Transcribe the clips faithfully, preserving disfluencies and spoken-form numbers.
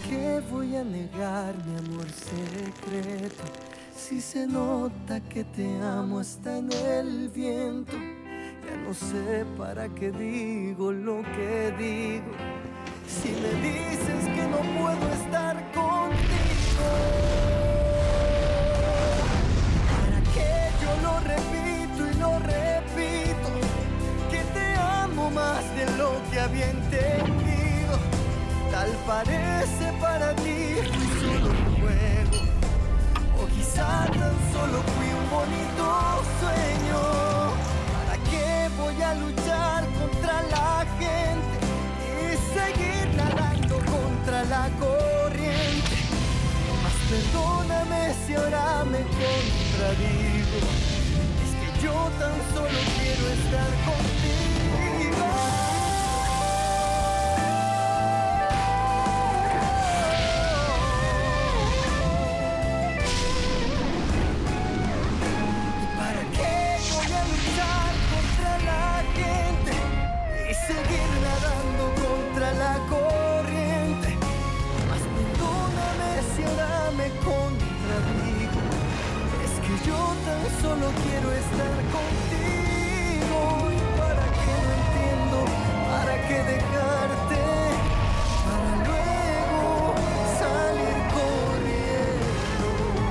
qué voy a negar mi amor secreto? Si se nota que te amo hasta en el viento. Ya no sé para qué digo lo que digo. Si me dices que no puedo estar contigo, ¿para qué yo lo repito y lo repito? Que te amo más de lo que había entendido. Tal parece para ti fui solo un juego, o quizá tan solo fui un bonito sueño. ¿Para qué voy a luchar contra la gente y seguir nadando contra la corriente? Mas perdóname si ahora me contradigo. Es que yo tan solo quiero estar contigo. ¿Para qué voy a luchar contra la gente y seguir nadando contra la corriente? Mas perdóname si ahora me contradigo. Es que yo tan solo quiero estar contigo. ¿Y para qué no entiendo? ¿Para qué dejarte? Para luego salir corriendo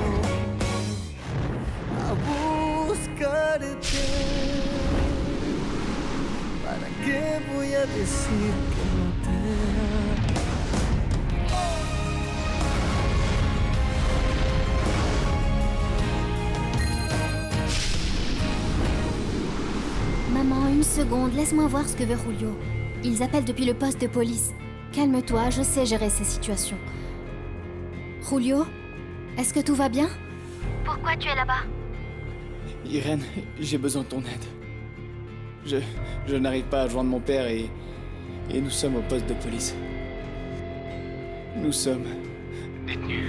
a buscarte. ¿Para qué voy a decir que no te amo? Maman, une seconde, laisse-moi voir ce que veut Julio. Ils appellent depuis le poste de police. Calme-toi, je sais gérer ces situations. Julio, est-ce que tout va bien? Pourquoi tu es là-bas? Irène, j'ai besoin de ton aide. Je... je n'arrive pas à joindre mon père et... et nous sommes au poste de police. Nous sommes... détenus.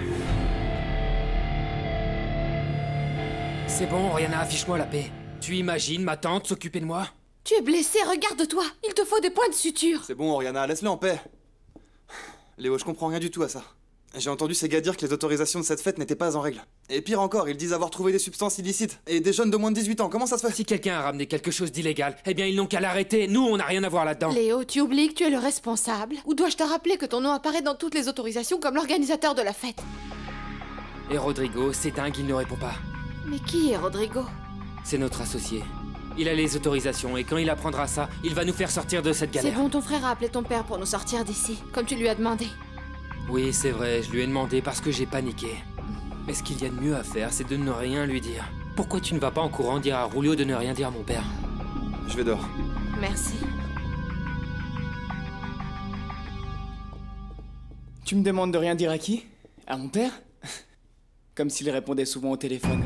C'est bon, Oriana, affiche-moi la paix. Tu imagines ma tante s'occuper de moi? Tu es blessé, regarde-toi. Il te faut des points de suture. C'est bon, Oriana, laisse-le en paix. Léo, je comprends rien du tout à ça. J'ai entendu ces gars dire que les autorisations de cette fête n'étaient pas en règle. Et pire encore, ils disent avoir trouvé des substances illicites. Et des jeunes de moins de dix-huit ans, comment ça se fait? Si quelqu'un a ramené quelque chose d'illégal, eh bien ils n'ont qu'à l'arrêter. Nous, on n'a rien à voir là-dedans. Léo, tu oublies que tu es le responsable? Ou dois-je te rappeler que ton nom apparaît dans toutes les autorisations comme l'organisateur de la fête? Et Rodrigo, c'est dingue, il ne répond pas. Mais qui est Rodrigo? C'est notre associé. Il a les autorisations et quand il apprendra ça, il va nous faire sortir de cette galère. C'est bon, ton frère a appelé ton père pour nous sortir d'ici, comme tu lui as demandé. Oui, c'est vrai, je lui ai demandé parce que j'ai paniqué. Mais ce qu'il y a de mieux à faire, c'est de ne rien lui dire. Pourquoi tu ne vas pas en courant dire à Julio de ne rien dire à mon père? Je vais dehors. Merci. Tu me demandes de rien dire à qui? À mon père? Comme s'il répondait souvent au téléphone.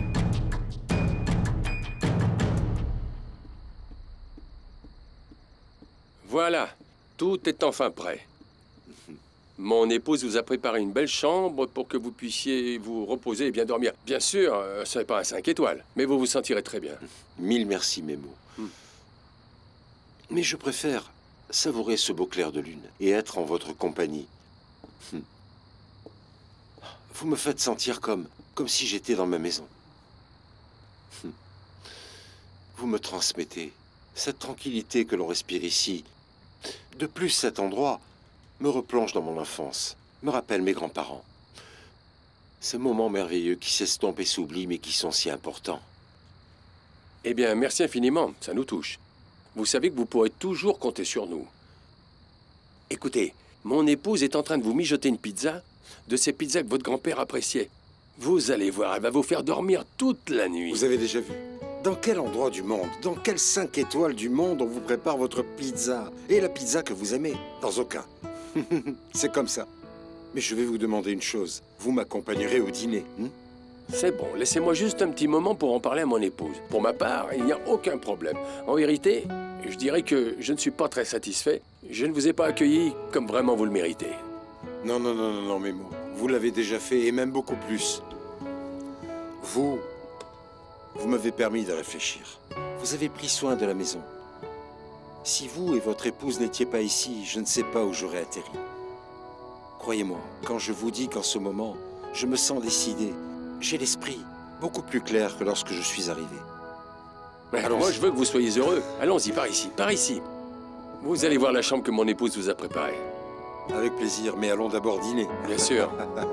Voilà, tout est enfin prêt. Mon épouse vous a préparé une belle chambre pour que vous puissiez vous reposer et bien dormir. Bien sûr, euh, ce n'est pas un cinq étoiles, mais vous vous sentirez très bien. Mille merci, Memo. Hmm. Mais je préfère savourer ce beau clair de lune et être en votre compagnie. Hmm. Vous me faites sentir comme, comme si j'étais dans ma maison. Hmm. Vous me transmettez cette tranquillité que l'on respire ici. De plus, cet endroit me replonge dans mon enfance, me rappelle mes grands-parents. Ces moments merveilleux qui s'estompent et s'oublient, mais qui sont si importants. Eh bien, merci infiniment, ça nous touche. Vous savez que vous pourrez toujours compter sur nous. Écoutez, mon épouse est en train de vous mijoter une pizza, de ces pizzas que votre grand-père appréciait. Vous allez voir, elle va vous faire dormir toute la nuit. Vous avez déjà vu? Dans quel endroit du monde, dans quel cinq étoiles du monde on vous prépare votre pizza? Et la pizza que vous aimez? Dans aucun. C'est comme ça. Mais je vais vous demander une chose. Vous m'accompagnerez au dîner, hein? C'est bon, laissez-moi juste un petit moment pour en parler à mon épouse. Pour ma part, il n'y a aucun problème. En vérité, je dirais que je ne suis pas très satisfait. Je ne vous ai pas accueilli comme vraiment vous le méritez. Non, non, non, non, non, Memo. Vous l'avez déjà fait, et même beaucoup plus. Vous... Vous m'avez permis de réfléchir. Vous avez pris soin de la maison. Si vous et votre épouse n'étiez pas ici, je ne sais pas où j'aurais atterri. Croyez-moi, quand je vous dis qu'en ce moment, je me sens décidé, j'ai l'esprit beaucoup plus clair que lorsque je suis arrivé. Alors moi, je veux que vous soyez heureux. Allons-y, par ici, par ici. Vous allez voir la chambre que mon épouse vous a préparée. Avec plaisir, mais allons d'abord dîner. Bien sûr.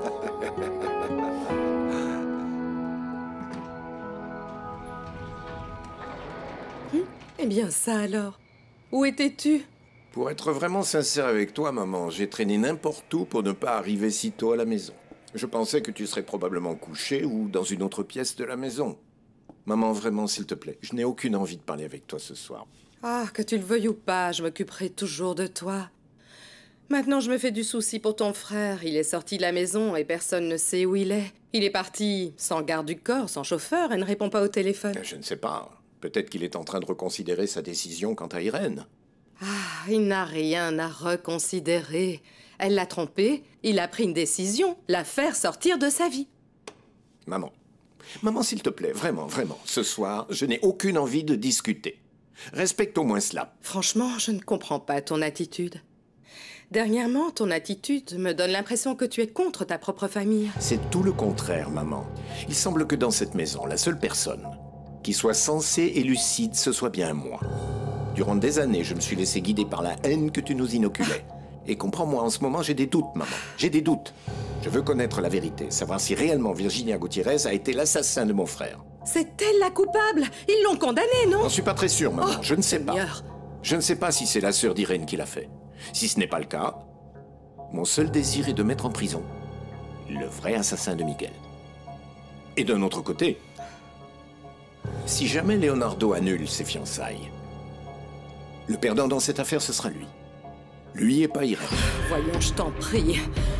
Eh bien ça alors. Où étais-tu? Pour être vraiment sincère avec toi, maman, j'ai traîné n'importe où pour ne pas arriver si tôt à la maison. Je pensais que tu serais probablement couché ou dans une autre pièce de la maison. Maman, vraiment, s'il te plaît, je n'ai aucune envie de parler avec toi ce soir. Ah, que tu le veuilles ou pas, je m'occuperai toujours de toi. Maintenant, je me fais du souci pour ton frère. Il est sorti de la maison et personne ne sait où il est. Il est parti sans garde du corps, sans chauffeur et ne répond pas au téléphone. Je ne sais pas. Peut-être qu'il est en train de reconsidérer sa décision quant à Irène. Ah, il n'a rien à reconsidérer. Elle l'a trompé, il a pris une décision, la faire sortir de sa vie. Maman, maman, s'il te plaît, vraiment, vraiment, ce soir, je n'ai aucune envie de discuter. Respecte au moins cela. Franchement, je ne comprends pas ton attitude. Dernièrement, ton attitude me donne l'impression que tu es contre ta propre famille. C'est tout le contraire, maman. Il semble que dans cette maison, la seule personne qui soit sensée et lucide, ce soit bien moi. Durant des années, je me suis laissé guider par la haine que tu nous inoculais. Et comprends-moi, en ce moment, j'ai des doutes, maman. J'ai des doutes. Je veux connaître la vérité, savoir si réellement Virginia Gutiérrez a été l'assassin de mon frère. C'est elle la coupable. Ils l'ont condamnée, non? J'en suis pas très sûr, maman. Oh, je ne sais Seigneur. pas. Je ne sais pas si c'est la sœur d'Irène qui l'a fait. Si ce n'est pas le cas, mon seul désir est de mettre en prison le vrai assassin de Miguel. Et d'un autre côté, si jamais Leonardo annule ses fiançailles, le perdant dans cette affaire, ce sera lui. Lui et pas Irène. Voyons, je t'en prie.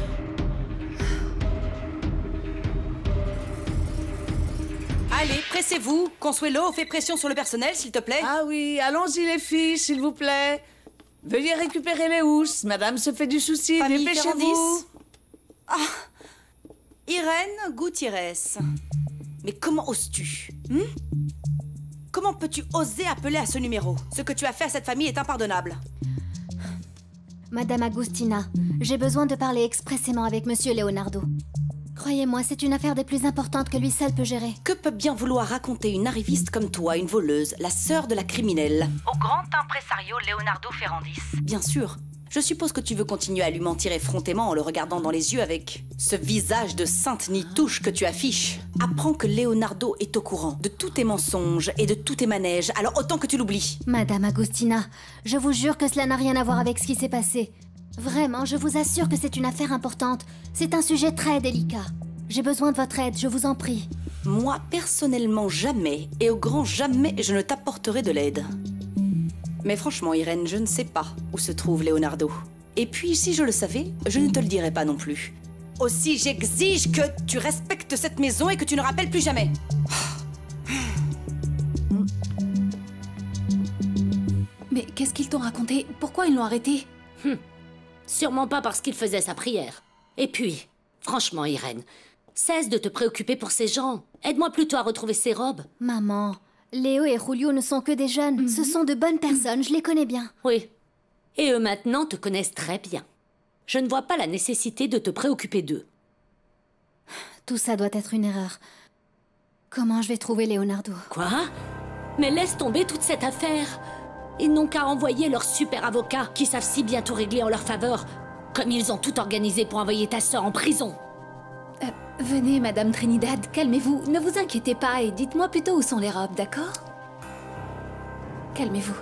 Allez, pressez-vous. Consuelo, fais pression sur le personnel, s'il te plaît. Ah oui, allons-y les filles, s'il vous plaît. Veuillez récupérer les housses. Madame se fait du souci, Famille dépêchez-vous. Ferrandis. Ah, Irène Gutiérrez. Mais comment oses-tu hmm? Comment peux-tu oser appeler à ce numéro? Ce que tu as fait à cette famille est impardonnable. Madame Agustina, j'ai besoin de parler expressément avec Monsieur Leonardo. Croyez-moi, c'est une affaire des plus importantes que lui seul peut gérer. Que peut bien vouloir raconter une arriviste comme toi, une voleuse, la sœur de la criminelle? Au grand impresario Leonardo Ferrandis. Bien sûr. Je suppose que tu veux continuer à lui mentir effrontément en le regardant dans les yeux avec ce visage de sainte nitouche que tu affiches. Apprends que Leonardo est au courant de tous tes mensonges et de tous tes manèges, alors autant que tu l'oublies. Madame Agustina, je vous jure que cela n'a rien à voir avec ce qui s'est passé. Vraiment, je vous assure que c'est une affaire importante. C'est un sujet très délicat. J'ai besoin de votre aide, je vous en prie. Moi, personnellement, jamais, et au grand jamais, je ne t'apporterai de l'aide. Mais franchement, Irène, je ne sais pas où se trouve Leonardo. Et puis, si je le savais, je ne te le dirais pas non plus. Aussi, j'exige que tu respectes cette maison et que tu ne rappelles plus jamais. Mais qu'est-ce qu'ils t'ont raconté? Pourquoi ils l'ont arrêté? hum. Sûrement pas parce qu'il faisait sa prière. Et puis, franchement, Irène, cesse de te préoccuper pour ces gens. Aide-moi plutôt à retrouver ces robes. Maman, Léo et Julio ne sont que des jeunes. Mm-hmm. Ce sont de bonnes personnes, je les connais bien. Oui. Et eux maintenant te connaissent très bien. Je ne vois pas la nécessité de te préoccuper d'eux. Tout ça doit être une erreur. Comment je vais trouver Leonardo? Quoi? Mais laisse tomber toute cette affaire. Ils n'ont qu'à envoyer leurs super avocats qui savent si bien tout régler en leur faveur, comme ils ont tout organisé pour envoyer ta sœur en prison. Euh, venez, Madame Trinidad, calmez-vous. Ne vous inquiétez pas et dites-moi plutôt où sont les robes, d'accord? Calmez-vous.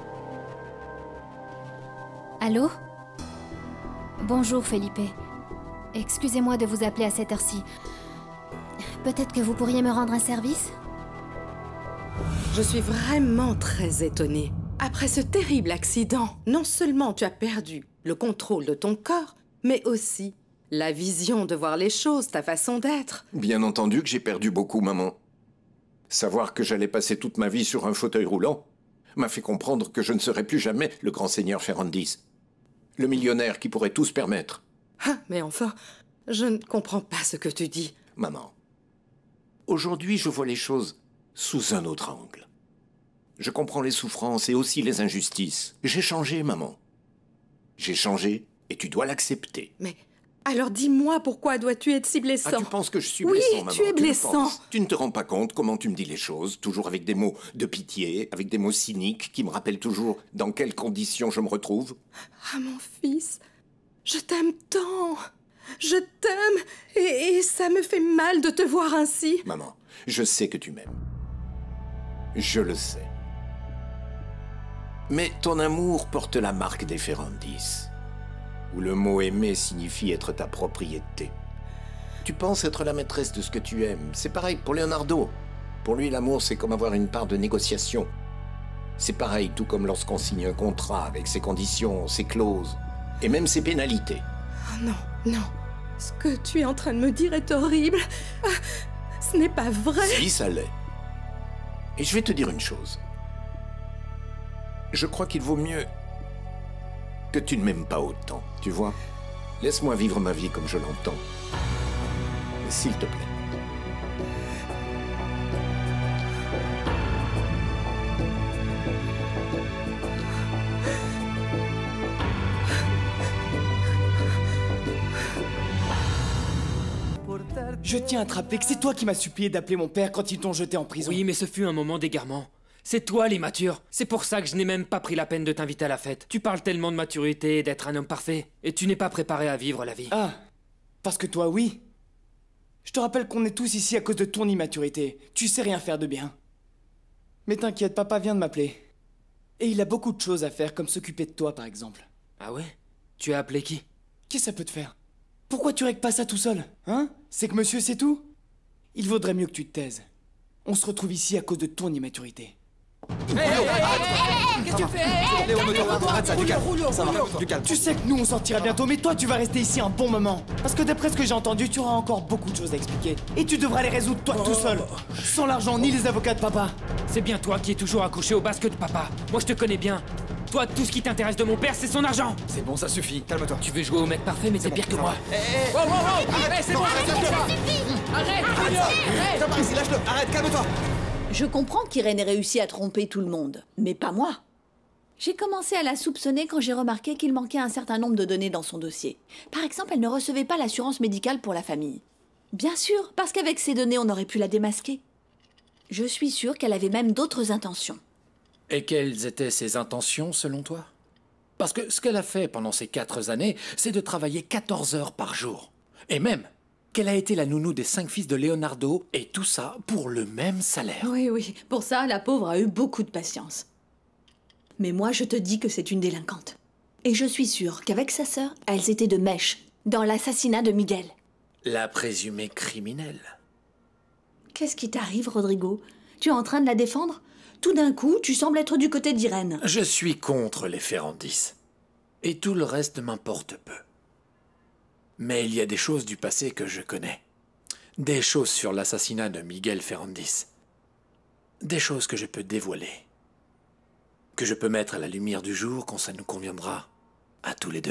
Allô? Bonjour, Felipe. Excusez-moi de vous appeler à cette heure-ci. Peut-être que vous pourriez me rendre un service? Je suis vraiment très étonnée. Après ce terrible accident, non seulement tu as perdu le contrôle de ton corps, mais aussi la vision de voir les choses, ta façon d'être. Bien entendu que j'ai perdu beaucoup, maman. Savoir que j'allais passer toute ma vie sur un fauteuil roulant m'a fait comprendre que je ne serais plus jamais le grand seigneur Ferrandis. Le millionnaire qui pourrait tout se permettre. Ah, mais enfin, je ne comprends pas ce que tu dis. Maman, aujourd'hui je vois les choses sous un autre angle. Je comprends les souffrances et aussi les injustices. J'ai changé, maman. J'ai changé et tu dois l'accepter. Mais Alors dis-moi, pourquoi dois-tu être si blessant? Ah, tu penses que je suis oui, blessant, maman? tu es Tu le blessant. penses. Tu ne te rends pas compte comment tu me dis les choses, toujours avec des mots de pitié, avec des mots cyniques qui me rappellent toujours dans quelles conditions je me retrouve. Ah, mon fils, je t'aime tant. Je t'aime et, et ça me fait mal de te voir ainsi. Maman, je sais que tu m'aimes. Je le sais. Mais ton amour porte la marque des Ferrandis, où le mot aimer signifie être ta propriété. Tu penses être la maîtresse de ce que tu aimes. C'est pareil pour Leonardo. Pour lui, l'amour, c'est comme avoir une part de négociation. C'est pareil, tout comme lorsqu'on signe un contrat avec ses conditions, ses clauses, et même ses pénalités. Oh non, non. Ce que tu es en train de me dire est horrible. Ah, ce n'est pas vrai. Si, ça l'est. Et je vais te dire une chose. Je crois qu'il vaut mieux que tu ne m'aimes pas autant, tu vois. Laisse-moi vivre ma vie comme je l'entends. S'il te plaît. Je tiens à te rappeler que c'est toi qui m'as supplié d'appeler mon père quand ils t'ont jeté en prison. Oui, mais ce fut un moment d'égarement. C'est toi l'immature. C'est pour ça que je n'ai même pas pris la peine de t'inviter à la fête. Tu parles tellement de maturité et d'être un homme parfait. Et tu n'es pas préparé à vivre la vie. Ah, parce que toi, oui. Je te rappelle qu'on est tous ici à cause de ton immaturité. Tu sais rien faire de bien. Mais t'inquiète, papa vient de m'appeler. Et il a beaucoup de choses à faire, comme s'occuper de toi, par exemple. Ah ouais? Tu as appelé qui? Qu'est-ce que ça peut te faire? Pourquoi tu règles pas ça tout seul? Hein? C'est que monsieur sait tout? Il vaudrait mieux que tu te taises. On se retrouve ici à cause de ton immaturité. Hé, hé, hé, qu'est-ce que tu fais? Léo, Léo, arrête ça, du calme. Ça va, du calme. Tu sais que nous on sortira bientôt, mais toi tu vas rester ici un bon moment. Parce que d'après ce que j'ai entendu, tu auras encore beaucoup de choses à expliquer. Et tu devras les résoudre toi tout seul. Sans l'argent ni les avocats de papa. C'est bien toi qui es toujours accroché au basque de papa. Moi je te connais bien. Toi, tout ce qui t'intéresse de mon père, c'est son argent. C'est bon, ça suffit. Calme-toi. Tu veux jouer au mec parfait, mais t'es pire que moi. Hé, hé, wow, wow, wow. Arrête, c'est bon, arrête, lâche-le. Arrête, arrête. Viens par ici, lâche-le. Arrête, calme-toi. Je comprends qu'Irène ait réussi à tromper tout le monde, mais pas moi. J'ai commencé à la soupçonner quand j'ai remarqué qu'il manquait un certain nombre de données dans son dossier. Par exemple, elle ne recevait pas l'assurance médicale pour la famille. Bien sûr, parce qu'avec ces données, on aurait pu la démasquer. Je suis sûre qu'elle avait même d'autres intentions. Et quelles étaient ses intentions, selon toi? Parce que ce qu'elle a fait pendant ces quatre années, c'est de travailler quatorze heures par jour. Et même qu'elle a été la nounou des cinq fils de Leonardo, et tout ça pour le même salaire. Oui, oui. Pour ça, la pauvre a eu beaucoup de patience. Mais moi, je te dis que c'est une délinquante. Et je suis sûre qu'avec sa sœur, elles étaient de mèche dans l'assassinat de Miguel. La présumée criminelle. Qu'est-ce qui t'arrive, Rodrigo? Tu es en train de la défendre? Tout d'un coup, tu sembles être du côté d'Irène. Je suis contre les Ferrandis. Et tout le reste m'importe peu. Mais il y a des choses du passé que je connais. Des choses sur l'assassinat de Miguel Ferrandis. Des choses que je peux dévoiler. Que je peux mettre à la lumière du jour quand ça nous conviendra à tous les deux.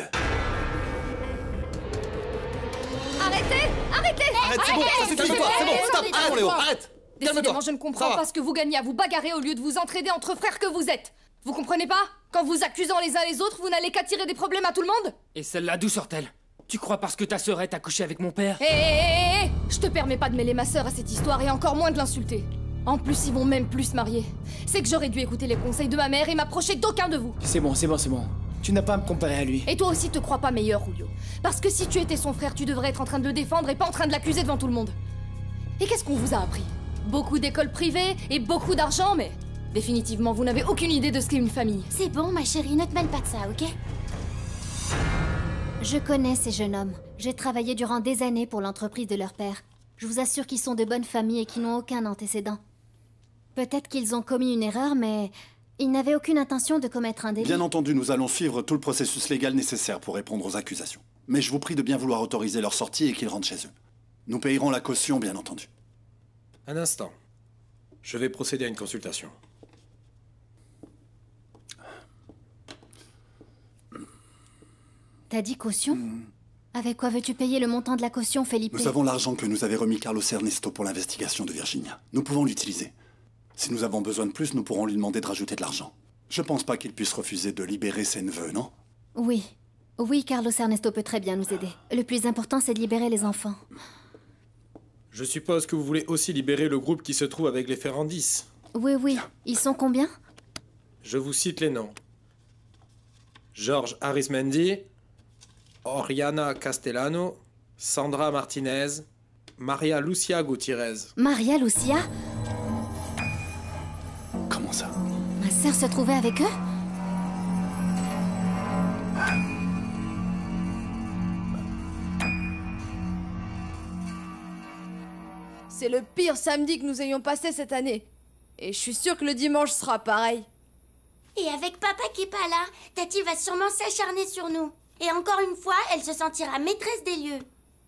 Arrêtez! Arrêtez! Arrête, c'est bon, ça suffit, toi, c'est bon, stop, arrête, Léo, arrête! Décidément, je ne comprends pas ce que vous gagnez à vous bagarrer au lieu de vous entraider entre frères que vous êtes. Vous comprenez pas? Qu'en vous accusant les uns les autres, vous n'allez qu'attirer des problèmes à tout le monde? Et celle-là, d'où sort-elle? Tu crois parce que ta sœur est accouchée avec mon père? Hé, hé, hé, hé! Je te permets pas de mêler ma sœur à cette histoire et encore moins de l'insulter. En plus, ils vont même plus se marier. C'est que j'aurais dû écouter les conseils de ma mère et m'approcher d'aucun de vous. C'est bon, c'est bon, c'est bon. Tu n'as pas à me comparer à lui. Et toi aussi te crois pas meilleur, Julio. Parce que si tu étais son frère, tu devrais être en train de le défendre et pas en train de l'accuser devant tout le monde. Et qu'est-ce qu'on vous a appris? Beaucoup d'écoles privées et beaucoup d'argent, mais définitivement, vous n'avez aucune idée de ce qu'est une famille. C'est bon, ma chérie, ne te mêle pas de ça, ok? Je connais ces jeunes hommes. J'ai travaillé durant des années pour l'entreprise de leur père. Je vous assure qu'ils sont de bonnes familles et qu'ils n'ont aucun antécédent. Peut-être qu'ils ont commis une erreur, mais ils n'avaient aucune intention de commettre un délit. Bien entendu, nous allons suivre tout le processus légal nécessaire pour répondre aux accusations. Mais je vous prie de bien vouloir autoriser leur sortie et qu'ils rentrent chez eux. Nous payerons la caution, bien entendu. Un instant. Je vais procéder à une consultation. T'as dit caution? Avec quoi veux-tu payer le montant de la caution, Felipe? Nous avons l'argent que nous avait remis Carlos Ernesto pour l'investigation de Virginia. Nous pouvons l'utiliser. Si nous avons besoin de plus, nous pourrons lui demander de rajouter de l'argent. Je pense pas qu'il puisse refuser de libérer ses neveux, non? Oui. Oui, Carlos Ernesto peut très bien nous aider. Le plus important, c'est de libérer les enfants. Je suppose que vous voulez aussi libérer le groupe qui se trouve avec les Ferrandis. Oui, oui. Ils sont combien? Je vous cite les noms. George Arismendi, Oriana Castellano, Sandra Martinez, Maria Lucia Gutiérrez. Maria Lucia? Comment ça? Ma sœur se trouvait avec eux? C'est le pire samedi que nous ayons passé cette année. Et je suis sûre que le dimanche sera pareil. Et avec papa qui est pas là, Tati va sûrement s'acharner sur nous. Et encore une fois, elle se sentira maîtresse des lieux.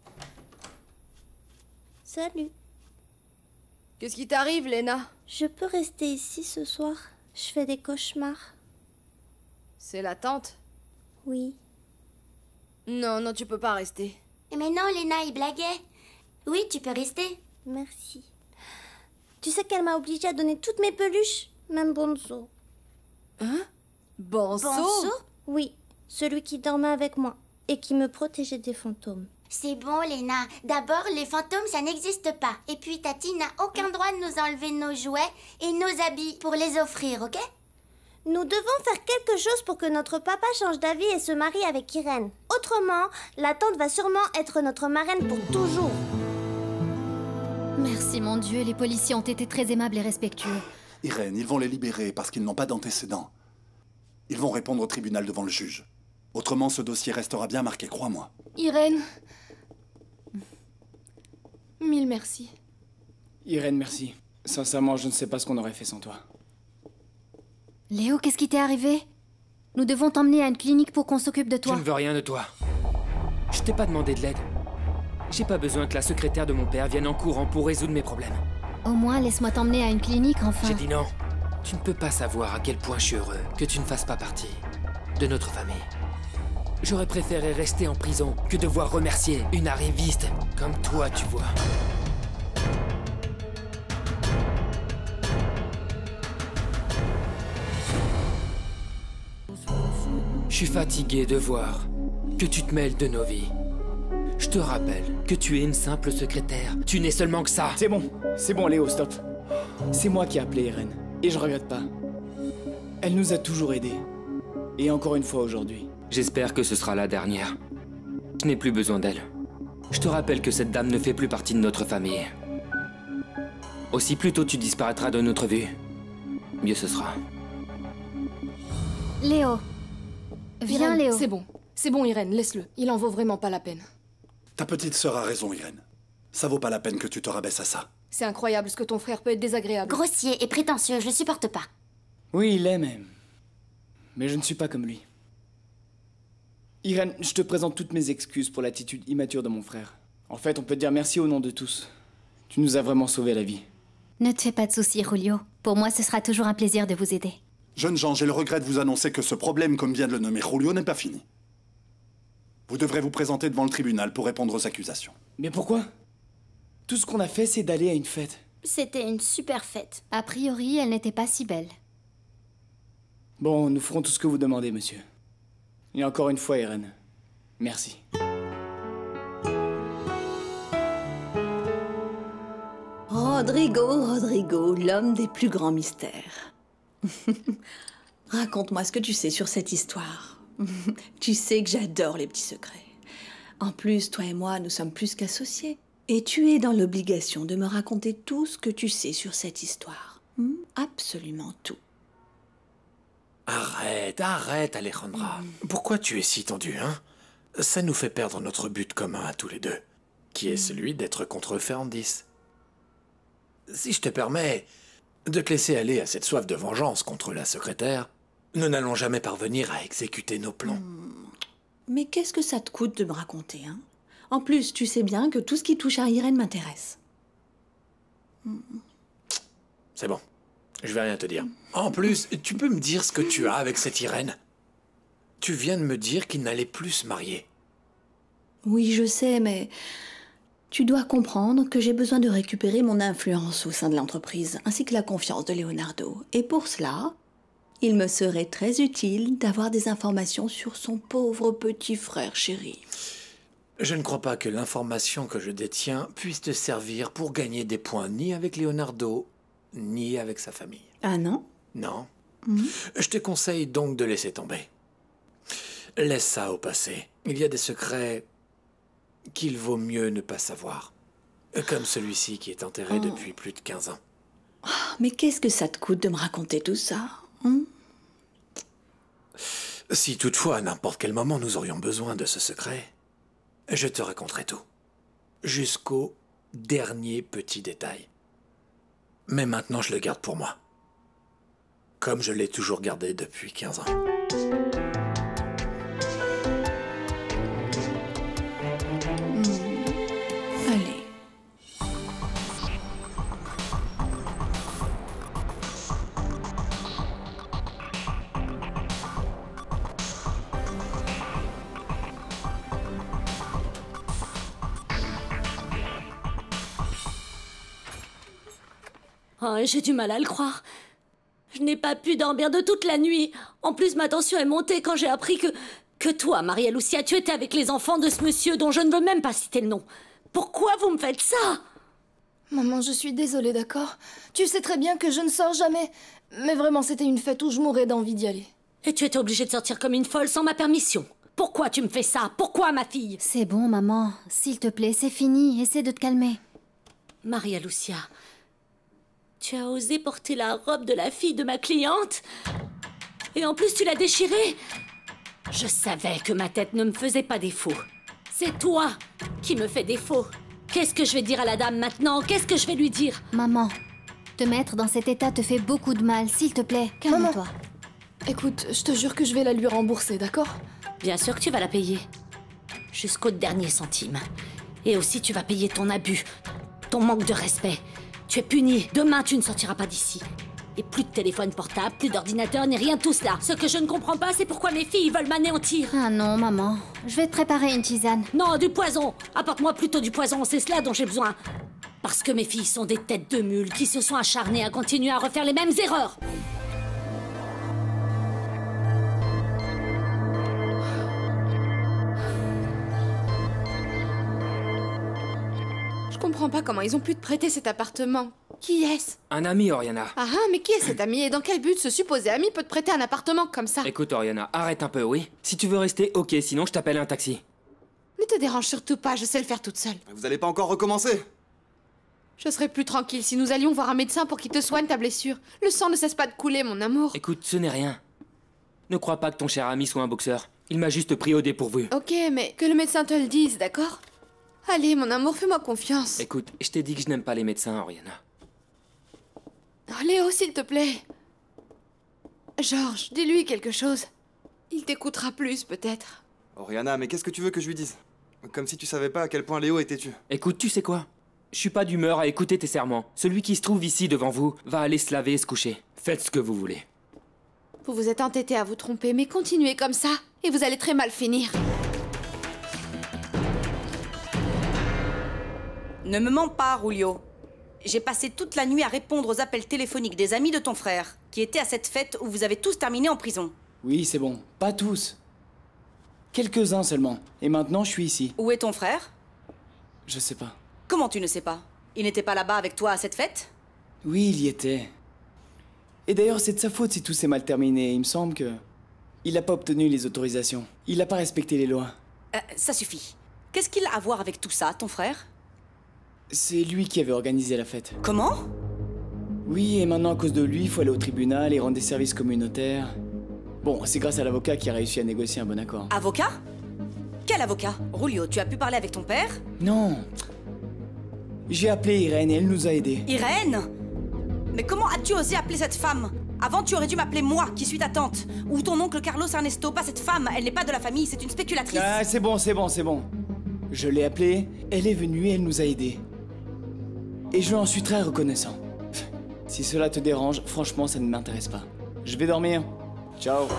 Salut. Qu'est-ce qui t'arrive, Léna? Je peux rester ici ce soir? Je fais des cauchemars. C'est la tante? Oui. Non, non, tu peux pas rester. Mais non, Léna, il blaguait. Oui, tu peux rester. Merci. Tu sais qu'elle m'a obligée à donner toutes mes peluches, même Bonzo. Hein? Bonzo? Bonzo? Oui, celui qui dormait avec moi et qui me protégeait des fantômes. C'est bon, Léna. D'abord, les fantômes, ça n'existe pas. Et puis, Tati n'a aucun droit de nous enlever nos jouets et nos habits pour les offrir, ok? Nous devons faire quelque chose pour que notre papa change d'avis et se marie avec Irène. Autrement, la tante va sûrement être notre marraine pour toujours. Merci, mon Dieu. Les policiers ont été très aimables et respectueux. Irène, ils vont les libérer parce qu'ils n'ont pas d'antécédents. Ils vont répondre au tribunal devant le juge. Autrement, ce dossier restera bien marqué, crois-moi. Irène. Mille merci. Irène, merci. Sincèrement, je ne sais pas ce qu'on aurait fait sans toi. Léo, qu'est-ce qui t'est arrivé? Nous devons t'emmener à une clinique pour qu'on s'occupe de toi. Je ne veux rien de toi. Je t'ai pas demandé de l'aide. J'ai pas besoin que la secrétaire de mon père vienne en courant pour résoudre mes problèmes. Au moins, laisse-moi t'emmener à une clinique, enfin. J'ai dit non. Tu ne peux pas savoir à quel point je suis heureux que tu ne fasses pas partie de notre famille. J'aurais préféré rester en prison que devoir remercier une arriviste comme toi, tu vois. Je suis fatigué de voir que tu te mêles de nos vies. Je te rappelle que tu es une simple secrétaire. Tu n'es seulement que ça. C'est bon, c'est bon, Léo, stop. C'est moi qui ai appelé Irène, et je regrette pas. Elle nous a toujours aidés. Et encore une fois aujourd'hui. J'espère que ce sera la dernière. Je n'ai plus besoin d'elle. Je te rappelle que cette dame ne fait plus partie de notre famille. Aussi plus tôt tu disparaîtras de notre vue, mieux ce sera. Léo. Viens, Irène, Léo. C'est bon. C'est bon, Irène, laisse-le. Il en vaut vraiment pas la peine. Ta petite sœur a raison, Irène. Ça vaut pas la peine que tu te rabaisses à ça. C'est incroyable ce que ton frère peut être désagréable. Grossier et prétentieux, je supporte pas. Oui, il est même. Mais je ne suis pas comme lui. Irène, je te présente toutes mes excuses pour l'attitude immature de mon frère. En fait, on peut te dire merci au nom de tous. Tu nous as vraiment sauvé la vie. Ne te fais pas de soucis, Julio. Pour moi, ce sera toujours un plaisir de vous aider. Jeunes gens, j'ai le regret de vous annoncer que ce problème, comme vient de le nommer Julio, n'est pas fini. Vous devrez vous présenter devant le tribunal pour répondre aux accusations. Mais pourquoi? Tout ce qu'on a fait, c'est d'aller à une fête. C'était une super fête. A priori, elle n'était pas si belle. Bon, nous ferons tout ce que vous demandez, monsieur. Et encore une fois, Irène, merci. Rodrigo, Rodrigo, l'homme des plus grands mystères. Raconte-moi ce que tu sais sur cette histoire. Tu sais que j'adore les petits secrets. En plus, toi et moi, nous sommes plus qu'associés. Et tu es dans l'obligation de me raconter tout ce que tu sais sur cette histoire. Hmm? Absolument tout. Arrête, arrête, Alejandra. Pourquoi tu es si tendue, hein? Ça nous fait perdre notre but commun à tous les deux, qui est celui d'être contre Ferrandis. Si je te permets de te laisser aller à cette soif de vengeance contre la secrétaire, nous n'allons jamais parvenir à exécuter nos plans. Mais qu'est-ce que ça te coûte de me raconter, hein? En plus, tu sais bien que tout ce qui touche à Irène m'intéresse. C'est bon, je vais rien te dire. En plus, tu peux me dire ce que tu as avec cette Irène? Tu viens de me dire qu'il n'allait plus se marier. Oui, je sais, mais tu dois comprendre que j'ai besoin de récupérer mon influence au sein de l'entreprise, ainsi que la confiance de Leonardo. Et pour cela, Il me serait très utile d'avoir des informations sur son pauvre petit frère chéri. Je ne crois pas que l'information que je détiens puisse te servir pour gagner des points ni avec Leonardo, ni avec sa famille. Ah non? Non. Mmh. Je te conseille donc de laisser tomber. Laisse ça au passé. Il y a des secrets qu'il vaut mieux ne pas savoir. Comme celui-ci qui est enterré oh. depuis plus de quinze ans. Oh, mais qu'est-ce que ça te coûte de me raconter tout ça hein? Si toutefois, à n'importe quel moment, nous aurions besoin de ce secret, je te raconterai tout. Jusqu'au dernier petit détail. Mais maintenant, je le garde pour moi. Comme je l'ai toujours gardé depuis quinze ans. Allez. Oh, j'ai du mal à le croire. Je n'ai pas pu dormir de toute la nuit. En plus, ma tension est montée quand j'ai appris que... Que toi, Maria Lucia, tu étais avec les enfants de ce monsieur dont je ne veux même pas citer le nom. Pourquoi vous me faites ça? Maman, je suis désolée, d'accord? Tu sais très bien que je ne sors jamais. Mais vraiment, c'était une fête où je mourrais d'envie d'y aller. Et tu étais obligée de sortir comme une folle sans ma permission. Pourquoi tu me fais ça? Pourquoi, ma fille? C'est bon, maman. S'il te plaît, c'est fini. Essaie de te calmer. Maria Lucia, tu as osé porter la robe de la fille de ma cliente? Et en plus, tu l'as déchirée? Je savais que ma tête ne me faisait pas défaut. C'est toi qui me fais défaut. Qu'est-ce que je vais dire à la dame maintenant? Qu'est-ce que je vais lui dire? Maman, te mettre dans cet état te fait beaucoup de mal. S'il te plaît, calme-toi. Écoute, je te jure que je vais la lui rembourser, d'accord? Bien sûr que tu vas la payer. Jusqu'au dernier centime. Et aussi, tu vas payer ton abus, ton manque de respect. Tu es puni. Demain, tu ne sortiras pas d'ici. Et plus de téléphone portable, plus d'ordinateur, ni rien de tout cela. Ce que je ne comprends pas, c'est pourquoi mes filles veulent m'anéantir. Ah non, maman. Je vais te préparer une tisane. Non, du poison. Apporte-moi plutôt du poison, c'est cela dont j'ai besoin. Parce que mes filles sont des têtes de mules qui se sont acharnées à continuer à refaire les mêmes erreurs. Je comprends pas comment ils ont pu te prêter cet appartement. Qui est-ce? Un ami, Oriana. Ah ah, mais qui est cet ami et dans quel but ce supposé ami peut te prêter un appartement comme ça? Écoute, Oriana, arrête un peu, oui? Si tu veux rester, ok, sinon je t'appelle un taxi. Ne te dérange surtout pas, je sais le faire toute seule. Vous allez pas encore recommencer? Je serais plus tranquille si nous allions voir un médecin pour qu'il te soigne ta blessure. Le sang ne cesse pas de couler, mon amour. Écoute, ce n'est rien. Ne crois pas que ton cher ami soit un boxeur. Il m'a juste pris au dépourvu. Ok, mais que le médecin te le dise, d'accord? Allez, mon amour, fais-moi confiance. Écoute, je t'ai dit que je n'aime pas les médecins, Oriana. Oh, Léo, s'il te plaît. Georges, dis-lui quelque chose. Il t'écoutera plus, peut-être. Oriana, mais qu'est-ce que tu veux que je lui dise? Comme si tu savais pas à quel point Léo était têtu. Écoute, tu sais quoi? Je suis pas d'humeur à écouter tes serments. Celui qui se trouve ici devant vous va aller se laver et se coucher. Faites ce que vous voulez. Vous vous êtes entêté à vous tromper, mais continuez comme ça, et vous allez très mal finir. Ne me mens pas, Julio. J'ai passé toute la nuit à répondre aux appels téléphoniques des amis de ton frère, qui étaient à cette fête où vous avez tous terminé en prison. Oui, c'est bon. Pas tous. Quelques-uns seulement. Et maintenant, je suis ici. Où est ton frère? Je sais pas. Comment tu ne sais pas? Il n'était pas là-bas avec toi à cette fête? Oui, il y était. Et d'ailleurs, c'est de sa faute si tout s'est mal terminé. Il me semble que... Il n'a pas obtenu les autorisations. Il n'a pas respecté les lois. Euh, ça suffit. Qu'est-ce qu'il a à voir avec tout ça, ton frère? C'est lui qui avait organisé la fête. Comment? Oui, et maintenant, à cause de lui, il faut aller au tribunal et rendre des services communautaires. Bon, c'est grâce à l'avocat qui a réussi à négocier un bon accord. Avocat? Quel avocat? Julio, tu as pu parler avec ton père? Non. J'ai appelé Irène et elle nous a aidés. Irène? Mais comment as-tu osé appeler cette femme? Avant, tu aurais dû m'appeler moi, qui suis ta tante. Ou ton oncle Carlos Ernesto, pas cette femme. Elle n'est pas de la famille, c'est une spéculatrice. Ah, c'est bon, c'est bon, c'est bon. Je l'ai appelée, elle est venue et elle nous a aidés. Et je lui en suis très reconnaissant. Si cela te dérange, franchement, ça ne m'intéresse pas. Je vais dormir. Ciao.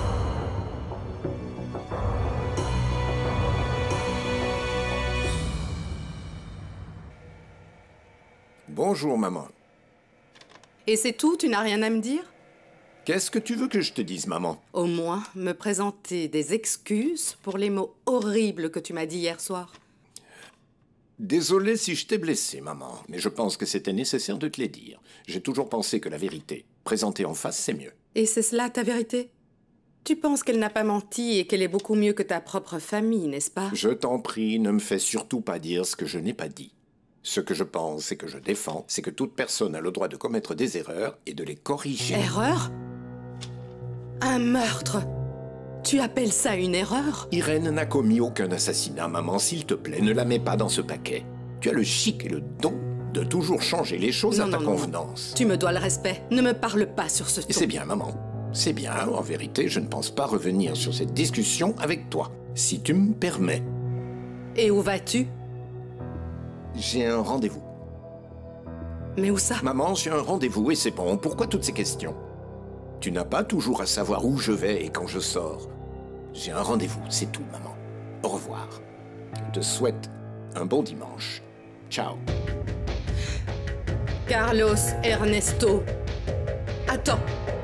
Bonjour, maman. Et c'est tout? Tu n'as rien à me dire? Qu'est-ce que tu veux que je te dise, maman? Au moins, me présenter des excuses pour les mots horribles que tu m'as dit hier soir. Désolé si je t'ai blessé, maman, mais je pense que c'était nécessaire de te les dire. J'ai toujours pensé que la vérité, présentée en face, c'est mieux. Et c'est cela ta vérité? Tu penses qu'elle n'a pas menti et qu'elle est beaucoup mieux que ta propre famille, n'est-ce pas? Je t'en prie, ne me fais surtout pas dire ce que je n'ai pas dit. Ce que je pense et que je défends, c'est que toute personne a le droit de commettre des erreurs et de les corriger. Erreur? Un meurtre? Tu appelles ça une erreur? Irène n'a commis aucun assassinat, maman. S'il te plaît, ne la mets pas dans ce paquet. Tu as le chic et le don de toujours changer les choses non, à ta non, convenance. Non. Tu me dois le respect. Ne me parle pas sur ce ton. C'est bien, maman. C'est bien. En vérité, je ne pense pas revenir sur cette discussion avec toi, si tu me permets. Et où vas-tu? J'ai un rendez-vous. Mais où ça? Maman, j'ai un rendez-vous et c'est bon. Pourquoi toutes ces questions? Tu n'as pas toujours à savoir où je vais et quand je sors. J'ai un rendez-vous, c'est tout, maman. Au revoir. Je te souhaite un bon dimanche. Ciao. Carlos Ernesto. Attends.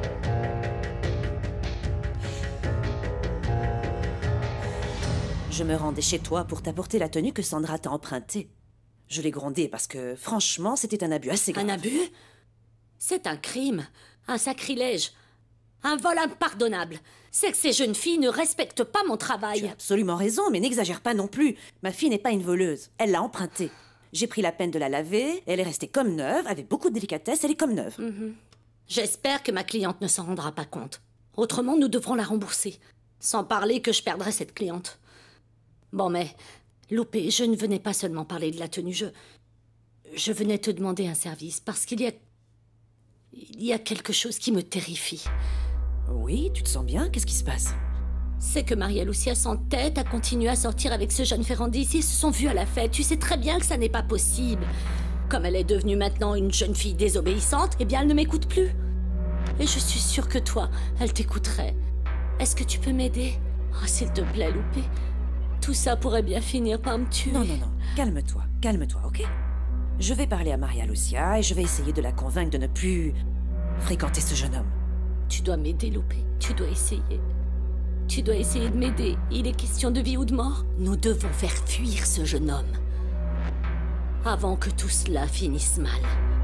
Je me rendais chez toi pour t'apporter la tenue que Sandra t'a empruntée. Je l'ai grondée parce que, franchement, c'était un abus assez grave. Un abus? C'est un crime, un sacrilège, un vol impardonnable. C'est que ces jeunes filles ne respectent pas mon travail. Tu as absolument raison, mais n'exagère pas non plus. Ma fille n'est pas une voleuse. Elle l'a empruntée. J'ai pris la peine de la laver, elle est restée comme neuve, avec beaucoup de délicatesse, elle est comme neuve. Mm-hmm. J'espère que ma cliente ne s'en rendra pas compte. Autrement, nous devrons la rembourser. Sans parler que je perdrai cette cliente. Bon, mais, Loupé, je ne venais pas seulement parler de la tenue, je... Je venais te demander un service, parce qu'il y a... Il y a quelque chose qui me terrifie. Oui, tu te sens bien? Qu'est-ce qui se passe? C'est que Maria Lucia s'entête à continuer à sortir avec ce jeune Ferrandis. Ils se sont vus à la fête. Tu sais très bien que ça n'est pas possible. Comme elle est devenue maintenant une jeune fille désobéissante, eh bien elle ne m'écoute plus. Et je suis sûre que toi, elle t'écouterait. Est-ce que tu peux m'aider? Oh, s'il te plaît, Loupé. Tout ça pourrait bien finir par me tuer. Non, non, non. Calme-toi, calme-toi, ok? Je vais parler à Maria Lucia et je vais essayer de la convaincre de ne plus fréquenter ce jeune homme. Tu dois m'aider, Loupé. Tu dois essayer. Tu dois essayer de m'aider. Il est question de vie ou de mort. Nous devons faire fuir ce jeune homme. Avant que tout cela finisse mal.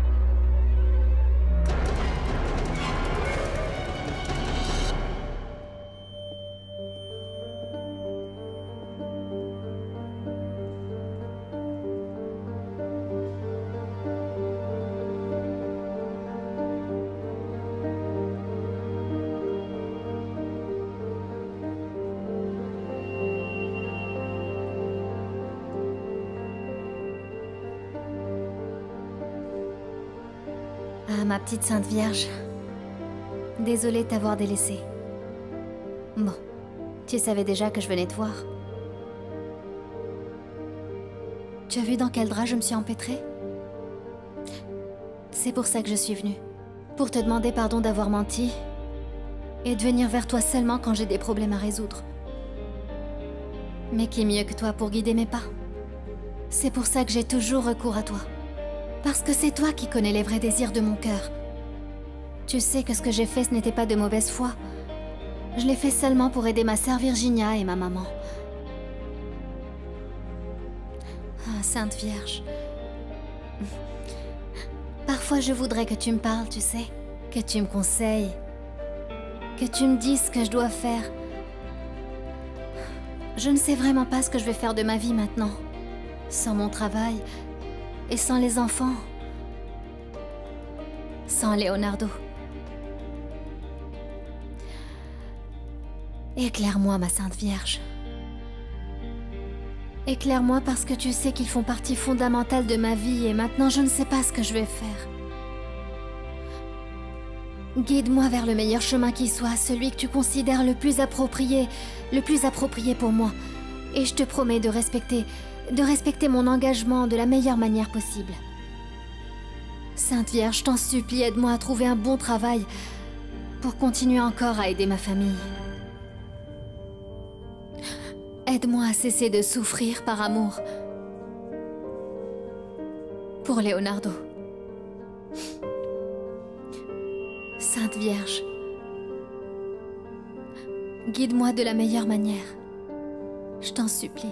Ah, ma petite Sainte Vierge. Désolée de t'avoir délaissée. Bon, tu savais déjà que je venais te voir. Tu as vu dans quel drap je me suis empêtrée? C'est pour ça que je suis venue. Pour te demander pardon d'avoir menti. Et de venir vers toi seulement quand j'ai des problèmes à résoudre. Mais qui mieux que toi pour guider mes pas? C'est pour ça que j'ai toujours recours à toi. Parce que c'est toi qui connais les vrais désirs de mon cœur. Tu sais que ce que j'ai fait, ce n'était pas de mauvaise foi. Je l'ai fait seulement pour aider ma sœur Virginia et ma maman. Ah, Sainte Vierge. Parfois, je voudrais que tu me parles, tu sais. Que tu me conseilles. Que tu me dises ce que je dois faire. Je ne sais vraiment pas ce que je vais faire de ma vie maintenant. Sans mon travail... Et sans les enfants. Sans Leonardo. Éclaire-moi, ma Sainte Vierge. Éclaire-moi parce que tu sais qu'ils font partie fondamentale de ma vie et maintenant je ne sais pas ce que je vais faire. Guide-moi vers le meilleur chemin qui soit, celui que tu considères le plus approprié, le plus approprié pour moi. Et je te promets de respecter... de respecter mon engagement de la meilleure manière possible. Sainte Vierge, je t'en supplie, aide-moi à trouver un bon travail pour continuer encore à aider ma famille. Aide-moi à cesser de souffrir par amour pour Leonardo. Sainte Vierge, Guide-moi de la meilleure manière. Je t'en supplie.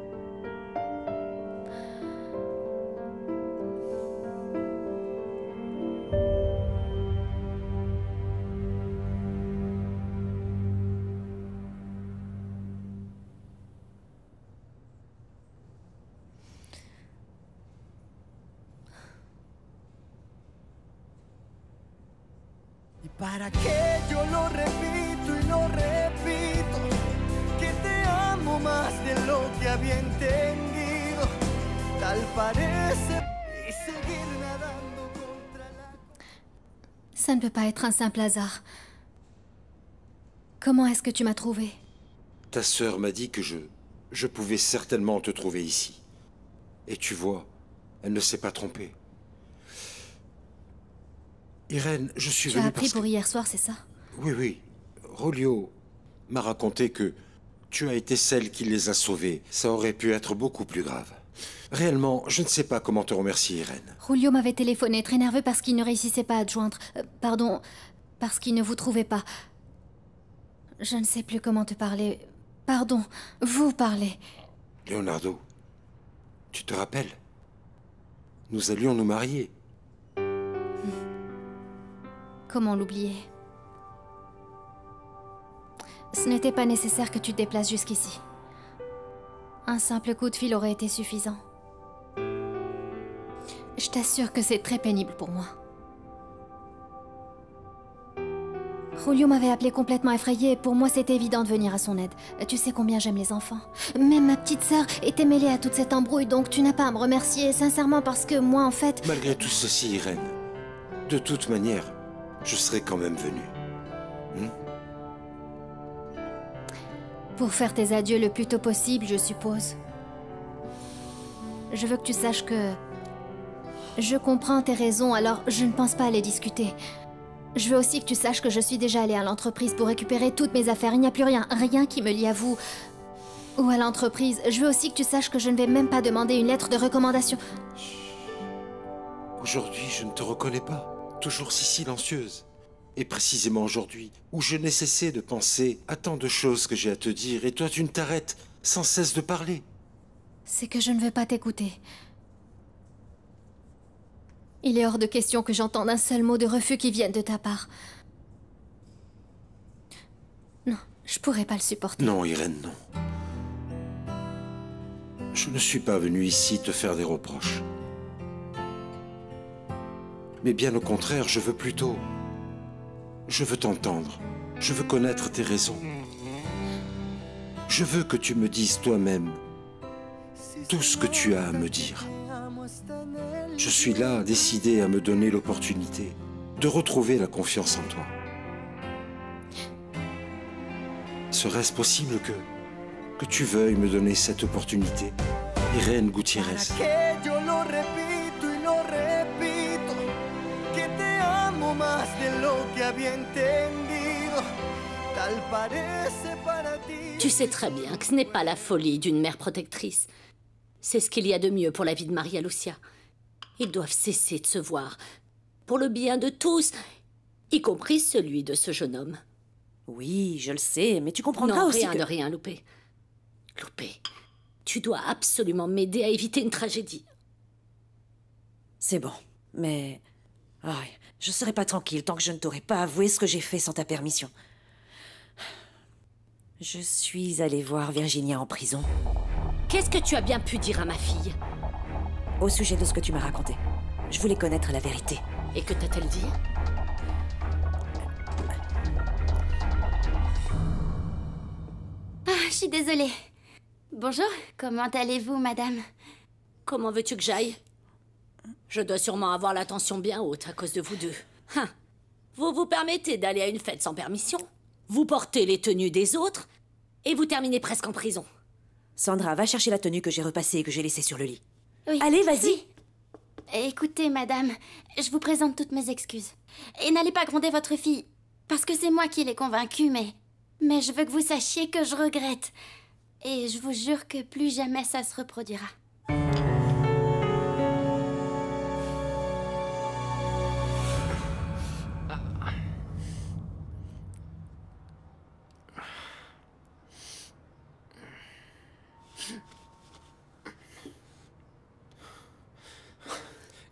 Para que yo lo repito y lo repito, que te amo más de lo que había entendido. Tal parece y seguir nadando contra la... Ça ne peut pas être un simple hasard. Comment est-ce que tu m'as trouvé? Ta sœur m'a dit que je... je pouvais certainement te trouver ici. Et tu vois, elle ne s'est pas trompée. Irène, je suis Tu as venu appris parce pour que... hier soir, c'est ça? Oui, oui. Rolio m'a raconté que tu as été celle qui les a sauvés. Ça aurait pu être beaucoup plus grave. Réellement, je ne sais pas comment te remercier, Irène. Julio m'avait téléphoné, très nerveux parce qu'il ne réussissait pas à te joindre. Euh, pardon, parce qu'il ne vous trouvait pas. Je ne sais plus comment te parler. Pardon, vous parlez. Leonardo, tu te rappelles? Nous allions nous marier. Comment l'oublier? Ce n'était pas nécessaire que tu te déplaces jusqu'ici. Un simple coup de fil aurait été suffisant. Je t'assure que c'est très pénible pour moi. Julio m'avait appelé complètement effrayée et pour moi c'était évident de venir à son aide. Tu sais combien j'aime les enfants. Même ma petite sœur était mêlée à toute cette embrouille, donc tu n'as pas à me remercier, sincèrement, parce que moi en fait... Malgré tout ceci, Irène, de toute manière, je serais quand même venu. Hmm? Pour faire tes adieux le plus tôt possible, je suppose. Je veux que tu saches que... Je comprends tes raisons, alors je ne pense pas à les discuter. Je veux aussi que tu saches que je suis déjà allée à l'entreprise pour récupérer toutes mes affaires. Il n'y a plus rien, rien qui me lie à vous ou à l'entreprise. Je veux aussi que tu saches que je ne vais même pas demander une lettre de recommandation. Aujourd'hui, je ne te reconnais pas. Toujours si silencieuse. Et précisément aujourd'hui, où je n'ai cessé de penser à tant de choses que j'ai à te dire, et toi tu ne t'arrêtes sans cesse de parler. C'est que je ne veux pas t'écouter. Il est hors de question que j'entende un seul mot de refus qui vienne de ta part. Non, je pourrais pas le supporter. Non, Irène, non. Je ne suis pas venu ici te faire des reproches. Mais bien au contraire, je veux plutôt... Je veux t'entendre. Je veux connaître tes raisons. Je veux que tu me dises toi-même tout ce que tu as à me dire. Je suis là, décidé à me donner l'opportunité de retrouver la confiance en toi. Serait-ce possible que, que tu veuilles me donner cette opportunité, Irène Gutiérrez? Tu sais très bien que ce n'est pas la folie d'une mère protectrice. C'est ce qu'il y a de mieux pour la vie de Maria Lucia. Ils doivent cesser de se voir. Pour le bien de tous, y compris celui de ce jeune homme. Oui, je le sais, mais tu comprendras non, aussi rien que... de rien, Loupé. Loupé, tu dois absolument m'aider à éviter une tragédie. C'est bon, mais... Oh, je serai pas tranquille tant que je ne t'aurai pas avoué ce que j'ai fait sans ta permission. Je suis allée voir Virginia en prison. Qu'est-ce que tu as bien pu dire à ma fille? Au sujet de ce que tu m'as raconté. Je voulais connaître la vérité. Et que t'a-t-elle dit? Ah, je suis désolée. Bonjour, comment allez-vous, madame? Comment veux-tu que j'aille? Je dois sûrement avoir la tension bien haute à cause de vous deux. Hein. Vous vous permettez d'aller à une fête sans permission? Vous portez les tenues des autres? Et vous terminez presque en prison. Sandra, va chercher la tenue que j'ai repassée et que j'ai laissée sur le lit. Oui. Allez, vas-y. Oui. Écoutez, madame, je vous présente toutes mes excuses. Et n'allez pas gronder votre fille, parce que c'est moi qui l'ai convaincue, mais... Mais je veux que vous sachiez que je regrette. Et je vous jure que plus jamais ça se reproduira.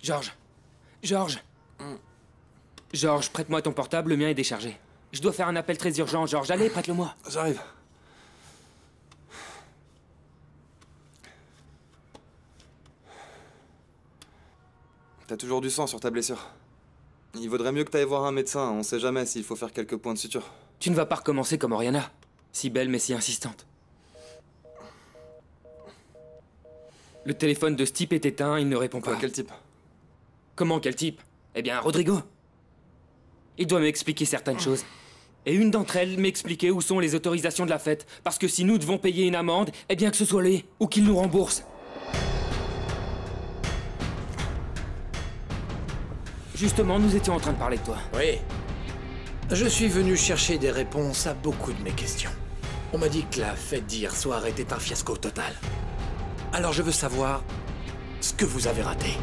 Georges. Georges. Georges, prête-moi ton portable, le mien est déchargé. Je dois faire un appel très urgent, Georges. Allez, prête-le-moi. J'arrive. T'as toujours du sang sur ta blessure. Il vaudrait mieux que t'ailles voir un médecin, on sait jamais s'il faut faire quelques points de suture. Tu ne vas pas recommencer comme Oriana. Si belle mais si insistante. Le téléphone de ce type est éteint, il ne répond pas. Quoi, quel type? Comment, quel type? Eh bien, Rodrigo. Il doit m'expliquer certaines choses. Et une d'entre elles m'expliquer où sont les autorisations de la fête. Parce que si nous devons payer une amende, eh bien que ce soit lui, ou qu'il nous rembourse. Justement, nous étions en train de parler de toi. Oui. Je suis venu chercher des réponses à beaucoup de mes questions. On m'a dit que la fête d'hier soir était un fiasco total. Alors je veux savoir ce que vous avez raté.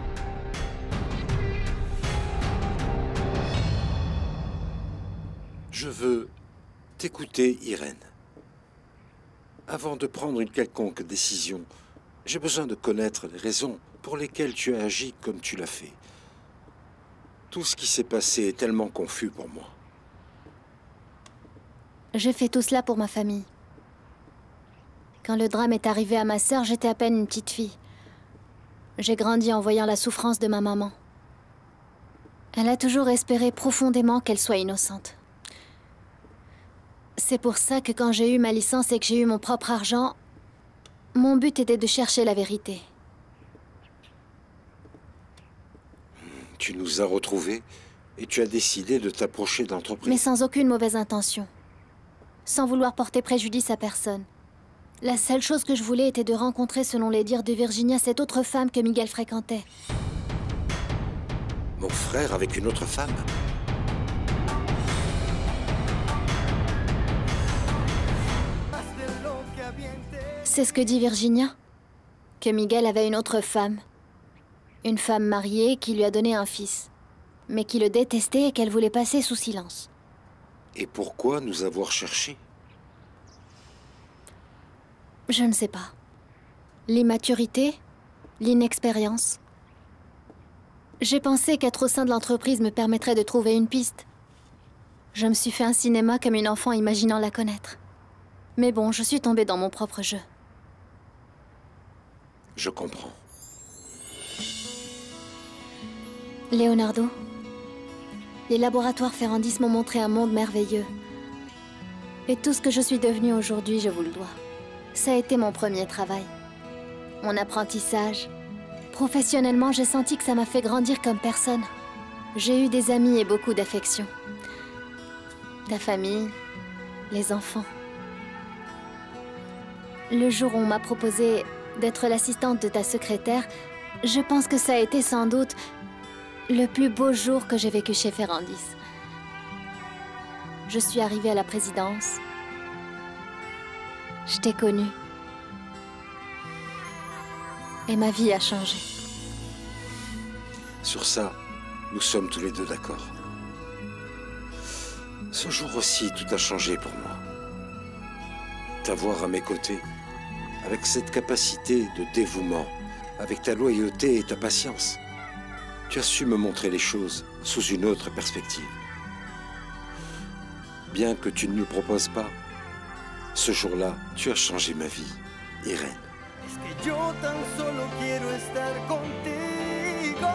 Je veux t'écouter, Irène. Avant de prendre une quelconque décision, j'ai besoin de connaître les raisons pour lesquelles tu as agi comme tu l'as fait. Tout ce qui s'est passé est tellement confus pour moi. J'ai fait tout cela pour ma famille. Quand le drame est arrivé à ma sœur, j'étais à peine une petite fille. J'ai grandi en voyant la souffrance de ma maman. Elle a toujours espéré profondément qu'elle soit innocente. C'est pour ça que quand j'ai eu ma licence et que j'ai eu mon propre argent, mon but était de chercher la vérité. Tu nous as retrouvés et tu as décidé de t'approcher de l'entreprise. Mais sans aucune mauvaise intention. Sans vouloir porter préjudice à personne. La seule chose que je voulais était de rencontrer, selon les dires de Virginia, cette autre femme que Miguel fréquentait. Mon frère avec une autre femme? C'est ce que dit Virginia. Que Miguel avait une autre femme. Une femme mariée qui lui a donné un fils. Mais qui le détestait et qu'elle voulait passer sous silence. Et pourquoi nous avoir cherchés? Je ne sais pas. L'immaturité, l'inexpérience. J'ai pensé qu'être au sein de l'entreprise me permettrait de trouver une piste. Je me suis fait un cinéma comme une enfant imaginant la connaître. Mais bon, je suis tombée dans mon propre jeu. Je comprends. Leonardo, les laboratoires Ferrandis m'ont montré un monde merveilleux. Et tout ce que je suis devenue aujourd'hui, je vous le dois. Ça a été mon premier travail. Mon apprentissage. Professionnellement, j'ai senti que ça m'a fait grandir comme personne. J'ai eu des amis et beaucoup d'affection. Ta famille, les enfants. Le jour où on m'a proposé d'être l'assistante de ta secrétaire, je pense que ça a été sans doute le plus beau jour que j'ai vécu chez Ferrandis. Je suis arrivée à la présidence. Je t'ai connue. Et ma vie a changé. Sur ça, nous sommes tous les deux d'accord. Ce jour aussi, tout a changé pour moi. T'avoir à mes côtés, avec cette capacité de dévouement, avec ta loyauté et ta patience, tu as su me montrer les choses sous une autre perspective. Bien que tu ne le proposes pas, ce jour-là, tu as changé ma vie, Irène. Es que yo tan solo quiero estar contigo.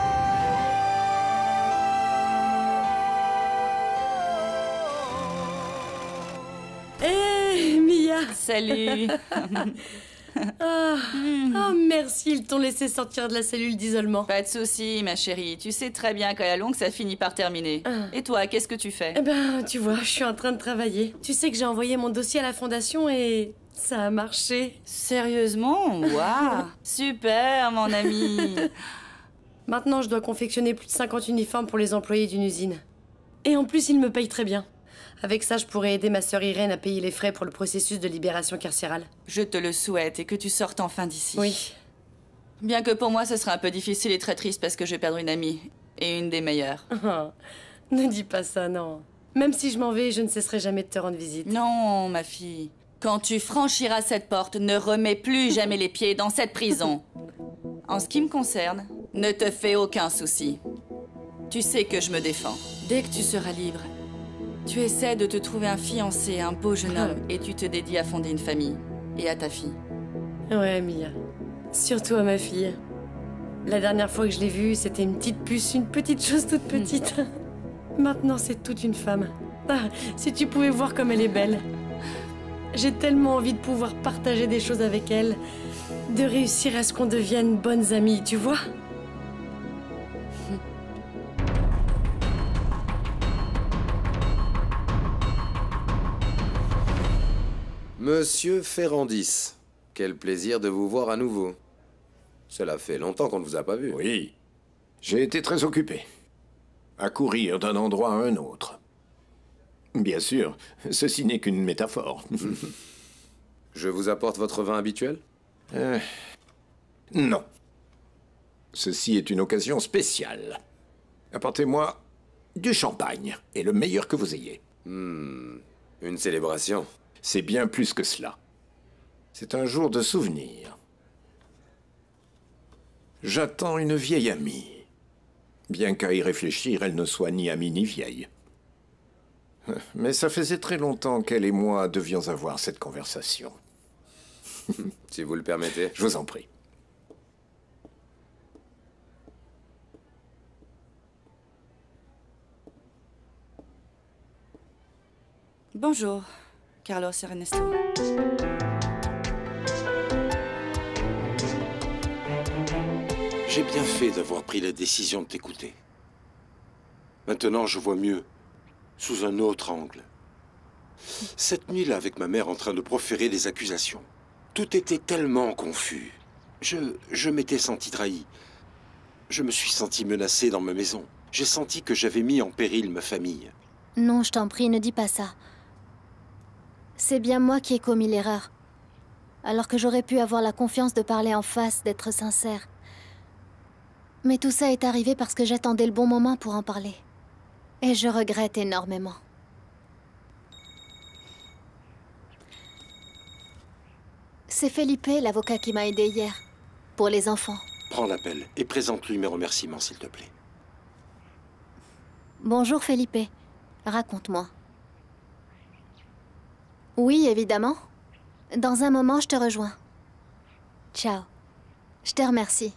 Hé, Mia! Salut. Ah, oh, merci, ils t'ont laissé sortir de la cellule d'isolement. Pas de souci, ma chérie. Tu sais très bien qu'à la longue, ça finit par terminer. Ah. Et toi, qu'est-ce que tu fais? Eh ben, tu vois, je suis en train de travailler. Tu sais que j'ai envoyé mon dossier à la fondation et ça a marché. Sérieusement? Waouh! Super, mon ami. Maintenant, je dois confectionner plus de cinquante uniformes pour les employés d'une usine. Et en plus, ils me payent très bien. Avec ça, je pourrais aider ma sœur Irène à payer les frais pour le processus de libération carcérale. Je te le souhaite et que tu sortes enfin d'ici. Oui. Bien que pour moi, ce sera un peu difficile et très triste parce que je vais perdre une amie. Et une des meilleures. Oh, ne dis pas ça, non. Même si je m'en vais, je ne cesserai jamais de te rendre visite. Non, ma fille. Quand tu franchiras cette porte, ne remets plus jamais les pieds dans cette prison. En ce qui me concerne, Ne te fais aucun souci. Tu sais que je me défends. Dès que tu seras libre, tu essaies de te trouver un fiancé, un beau jeune homme, et tu te dédies à fonder une famille. Et à ta fille. Ouais, Mia. Surtout à ma fille. La dernière fois que je l'ai vue, c'était une petite puce, une petite chose toute petite. Maintenant, c'est toute une femme. Ah, si tu pouvais voir comme elle est belle. J'ai tellement envie de pouvoir partager des choses avec elle, de réussir à ce qu'on devienne bonnes amies, tu vois? Monsieur Ferrandis, quel plaisir de vous voir à nouveau. Cela fait longtemps qu'on ne vous a pas vu. Oui, j'ai été très occupé. À courir d'un endroit à un autre. Bien sûr, ceci n'est qu'une métaphore. Je vous apporte votre vin habituel? euh, Non. Ceci est une occasion spéciale. Apportez-moi du champagne, et le meilleur que vous ayez. Hmm, une célébration. C'est bien plus que cela. C'est un jour de souvenir. J'attends une vieille amie. Bien qu'à y réfléchir, elle ne soit ni amie ni vieille. Mais ça faisait très longtemps qu'elle et moi devions avoir cette conversation. Si vous le permettez. Je vous en prie. Bonjour, Carlos et Ernesto. J'ai bien fait d'avoir pris la décision de t'écouter. Maintenant, je vois mieux, sous un autre angle. Cette nuit-là, avec ma mère en train de proférer des accusations, tout était tellement confus. Je, je m'étais senti trahi. Je me suis senti menacé dans ma maison. J'ai senti que j'avais mis en péril ma famille. Non, je t'en prie, ne dis pas ça. C'est bien moi qui ai commis l'erreur. Alors que j'aurais pu avoir la confiance de parler en face, d'être sincère. Mais tout ça est arrivé parce que j'attendais le bon moment pour en parler. Et je regrette énormément. C'est Felipe, l'avocat qui m'a aidé hier. Pour les enfants. Prends l'appel et présente-lui mes remerciements, s'il te plaît. Bonjour Felipe. Raconte-moi. Oui, évidemment. Dans un moment, je te rejoins. Ciao. Je te remercie.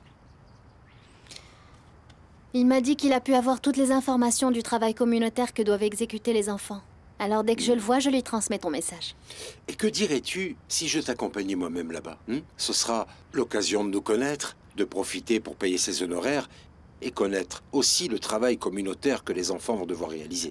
Il m'a dit qu'il a pu avoir toutes les informations du travail communautaire que doivent exécuter les enfants. Alors dès que je le vois, je lui transmets ton message. Et que dirais-tu si je t'accompagnais moi-même là-bas, hein? Ce sera l'occasion de nous connaître, de profiter pour payer ses honoraires et connaître aussi le travail communautaire que les enfants vont devoir réaliser.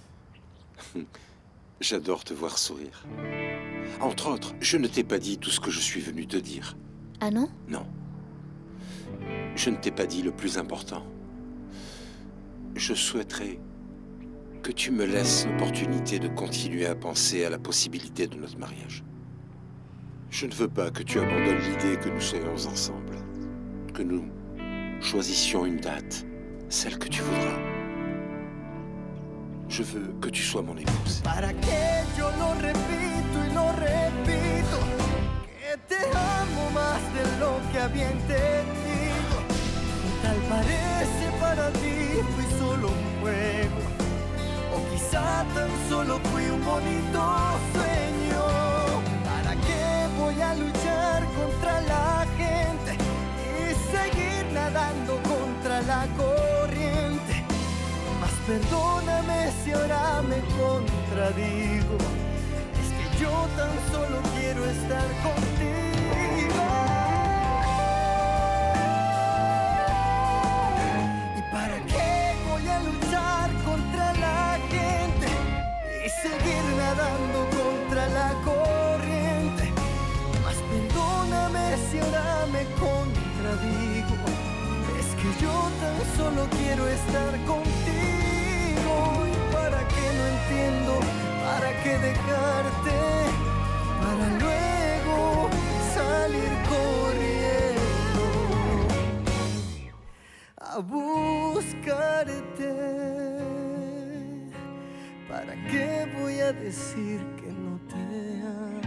J'adore te voir sourire. Entre autres, je ne t'ai pas dit tout ce que je suis venu te dire. Ah non? Non. Je ne t'ai pas dit le plus important. Je souhaiterais que tu me laisses l'opportunité de continuer à penser à la possibilité de notre mariage. Je ne veux pas que tu abandonnes l'idée que nous soyons ensemble. Que nous choisissions une date, celle que tu voudras. Je veux que tu sois mon épouse. Para que yo lo repito y lo repito, que te amo más de lo que había entendido. Y tal parece para ti fui solo un juego, o quizá tan solo fui un bonito sueño. ¿Para qué voy a luchar contra la gente y seguir nadando contra la corriente? Mas perdóname si ahora me contradigo, es que yo tan solo quiero estar contigo. ¿Y para qué voy a luchar contra la gente y seguir nadando contra la corriente? Mas perdóname si ahora me contradigo, es que yo tan solo quiero estar contigo. ¿Y para qué no entiendo? ¿Para qué dejarte? Para luego salir corriendo a buscarte. ¿Para qué voy a decir que no te amo?